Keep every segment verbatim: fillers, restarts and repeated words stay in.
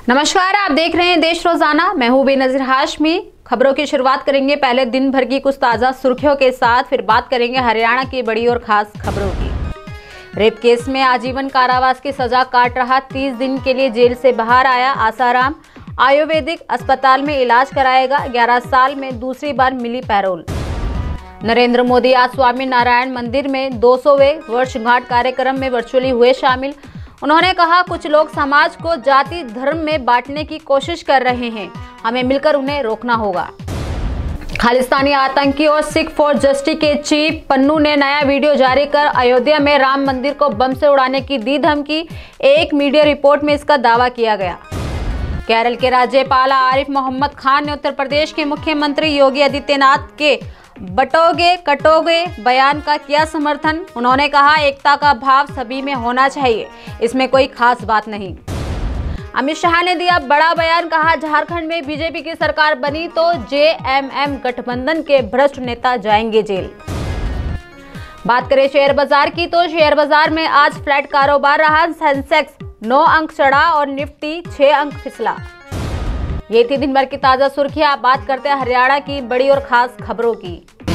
नमस्कार, आप देख रहे हैं देश रोजाना। मैं हूं बेनजीर हाशमी। खबरों की शुरुआत करेंगे पहले दिन भर की कुछ ताज़ा सुर्खियों के साथ, फिर बात करेंगे हरियाणा की बड़ी और खास खबरों की। रेप केस में आजीवन कारावास की सजा काट रहा तीस दिन के लिए जेल से बाहर आया आसाराम, आयुर्वेदिक अस्पताल में इलाज कराएगा। ग्यारह साल में दूसरी बार मिली पैरोल। नरेंद्र मोदी आज स्वामी नारायण मंदिर में दो सौवें वर्षगांठ कार्यक्रम में वर्चुअली हुए शामिल। उन्होंने कहा, कुछ लोग समाज को जाति धर्म में बांटने की कोशिश कर रहे हैं, हमें मिलकर उन्हें रोकना होगा। खालिस्तानी आतंकी और सिख फॉर जस्टिस के चीफ पन्नू ने नया वीडियो जारी कर अयोध्या में राम मंदिर को बम से उड़ाने की दी धमकी। एक मीडिया रिपोर्ट में इसका दावा किया गया। केरल के राज्यपाल आरिफ मोहम्मद खान ने उत्तर प्रदेश के मुख्यमंत्री योगी आदित्यनाथ के बटोगे कटोगे बयान का किया समर्थन। उन्होंने कहा, एकता का भाव सभी में होना चाहिए, इसमें कोई खास बात नहीं। अमित शाह ने दिया बड़ा बयान, कहा झारखंड में बीजेपी की सरकार बनी तो जेएमएम गठबंधन के भ्रष्ट नेता जाएंगे जेल। बात करें शेयर बाजार की तो शेयर बाजार में आज फ्लैट कारोबार रहा। सेंसेक्स नौ अंक चढ़ा और निफ्टी छह अंक फिसला। ये थी दिन भर की ताजा सुर्खियां। बात करते हैं हरियाणा की बड़ी और खास खबरों की।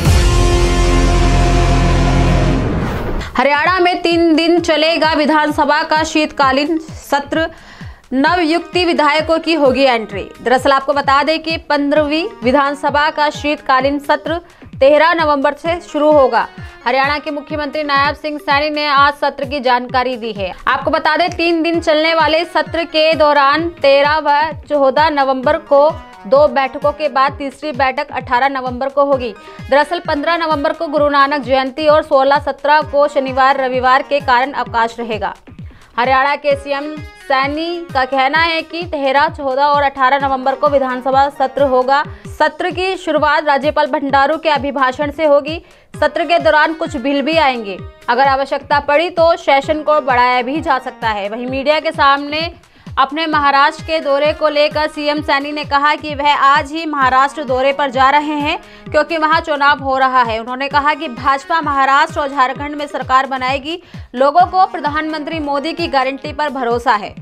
हरियाणा में तीन दिन चलेगा विधानसभा का शीतकालीन सत्र। नवयुक्ति विधायकों की होगी एंट्री। दरअसल आपको बता दें कि पंद्रहवीं विधानसभा का शीतकालीन सत्र तेरह नवंबर से शुरू होगा। हरियाणा के मुख्यमंत्री नायब सिंह सैनी ने आज सत्र की जानकारी दी है। आपको बता दें, तीन दिन चलने वाले सत्र के दौरान तेरह व चौदह नवंबर को दो बैठकों के बाद तीसरी बैठक अठारह नवंबर को होगी। दरअसल पंद्रह नवंबर को गुरु नानक जयंती और सोलह सत्रह को शनिवार रविवार के कारण अवकाश रहेगा। हरियाणा के सीएम सैनी का कहना है कि तेरह, चौदह और अठारह नवंबर को विधानसभा सत्र होगा। सत्र की शुरुआत राज्यपाल भंडारू के अभिभाषण से होगी। सत्र के दौरान कुछ बिल भी आएंगे। अगर आवश्यकता पड़ी तो सेशन को बढ़ाया भी जा सकता है। वहीं मीडिया के सामने अपने महाराष्ट्र के दौरे को लेकर सीएम सैनी ने कहा कि वह आज ही महाराष्ट्र दौरे पर जा रहे हैं क्योंकि वहां चुनाव हो रहा है। उन्होंने कहा कि भाजपा महाराष्ट्र और झारखंड में सरकार बनाएगी। लोगों को प्रधानमंत्री मोदी की गारंटी पर भरोसा है।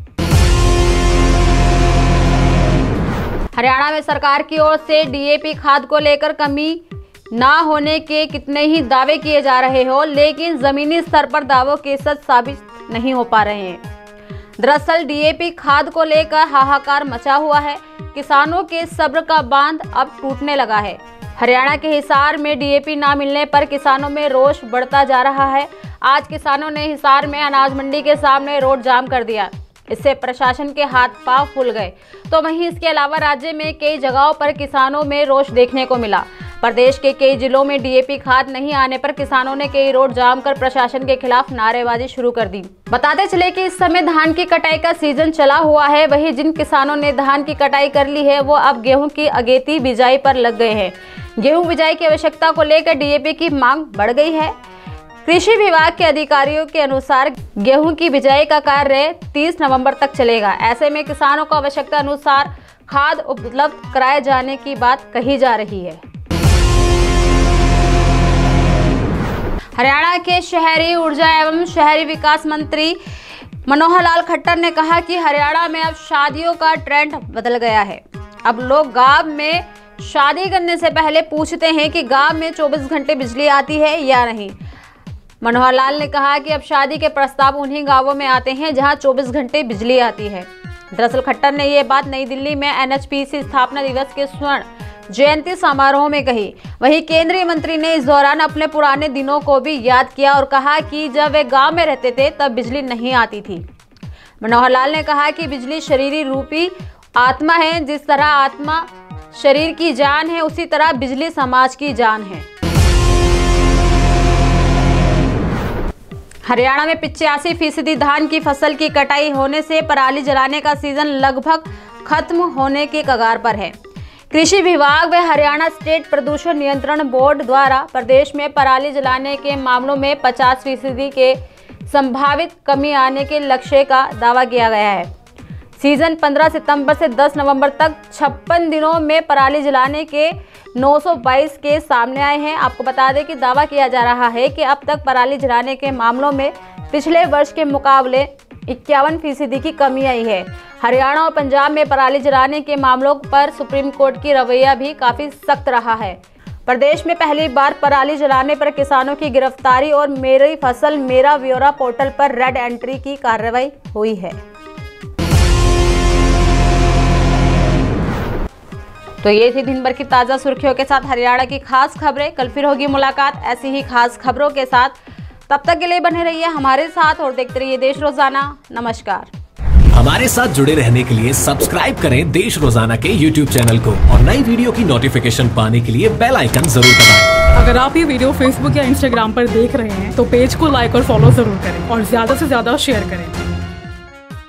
हरियाणा में सरकार की ओर से डीएपी खाद को लेकर कमी ना होने के कितने ही दावे किए जा रहे हो, लेकिन जमीनी स्तर पर दावों के सच साबित नहीं हो पा रहे हैं। दरअसल डीएपी खाद को लेकर हाहाकार मचा हुआ है। किसानों के सब्र का बांध अब टूटने लगा है। हरियाणा के हिसार में डीएपी ना मिलने पर किसानों में रोष बढ़ता जा रहा है। आज किसानों ने हिसार में अनाज मंडी के सामने रोड जाम कर दिया। इससे प्रशासन के हाथ पांव फूल गए। तो वहीं इसके अलावा राज्य में कई जगहों पर किसानों में रोष देखने को मिला। प्रदेश के कई जिलों में डीएपी खाद नहीं आने पर किसानों ने कई रोड जाम कर प्रशासन के खिलाफ नारेबाजी शुरू कर दी। बताते चले कि इस समय धान की कटाई का सीजन चला हुआ है। वहीं जिन किसानों ने धान की कटाई कर ली है वो अब गेहूं की अगेती बिजाई पर लग गए हैं। गेहूं बिजाई की आवश्यकता को लेकर डीएपी की मांग बढ़ गई है। कृषि विभाग के अधिकारियों के अनुसार गेहूं की बिजाई का कार्य तीस नवंबर तक चलेगा। ऐसे में किसानों को आवश्यकता अनुसार खाद उपलब्ध कराए जाने की बात कही जा रही है। हरियाणा के शहरी ऊर्जा एवं शहरी विकास मंत्री मनोहर लाल खट्टर ने कहा कि हरियाणा में अब शादियों का ट्रेंड बदल गया है। अब लोग गांव में शादी करने से पहले पूछते हैं कि गांव में चौबीस घंटे बिजली आती है या नहीं। मनोहर लाल ने कहा कि अब शादी के प्रस्ताव उन्हीं गांवों में आते हैं जहां चौबीस घंटे बिजली आती है। दरअसल खट्टर ने ये बात नई दिल्ली में एनएचपीसी स्थापना दिवस के स्वर्ण जयंती समारोह में कही। वहीं केंद्रीय मंत्री ने इस दौरान अपने पुराने दिनों को भी याद किया और कहा कि जब वे गांव में रहते थे तब बिजली नहीं आती थी। मनोहर लाल ने कहा कि बिजली शरीरी रूपी आत्मा है। जिस तरह आत्मा शरीर की जान है, उसी तरह बिजली समाज की जान है। हरियाणा में पिचासी फीसदी धान की फसल की कटाई होने से पराली जलाने का सीजन लगभग खत्म होने के कगार पर है। कृषि विभाग व हरियाणा स्टेट प्रदूषण नियंत्रण बोर्ड द्वारा प्रदेश में पराली जलाने के मामलों में पचास फीसदी के संभावित कमी आने के लक्ष्य का दावा किया गया है। सीजन पंद्रह सितंबर से दस नवंबर तक छप्पन दिनों में पराली जलाने के नौ सौ बाईस केस सामने आए हैं। आपको बता दें कि दावा किया जा रहा है कि अब तक पराली जलाने के मामलों में पिछले वर्ष के मुकाबले इक्यावन फीसदी की कमी आई है। हरियाणा और पंजाब में पराली जलाने के मामलों पर सुप्रीम कोर्ट की रवैया भी काफी सख्त रहा है। प्रदेश में पहली बार पराली जलाने पर किसानों की गिरफ्तारी और मेरी फसल मेरा ब्यौरा पोर्टल पर रेड एंट्री की कार्रवाई हुई है। तो ये थी दिन भर की ताजा सुर्खियों के साथ हरियाणा की खास खबरें। कल फिर होगी मुलाकात ऐसी ही खास खबरों के साथ। तब तक के लिए बने रहिए हमारे साथ और देखते रहिए देश रोजाना। नमस्कार। हमारे साथ जुड़े रहने के लिए सब्सक्राइब करें देश रोजाना के यूट्यूब चैनल को और नई वीडियो की नोटिफिकेशन पाने के लिए बेल आइकन जरूर दबाएं। अगर आप ये वीडियो फेसबुक या इंस्टाग्राम पर देख रहे हैं तो पेज को लाइक और फॉलो जरूर करें और ज्यादा से ज्यादा शेयर करें।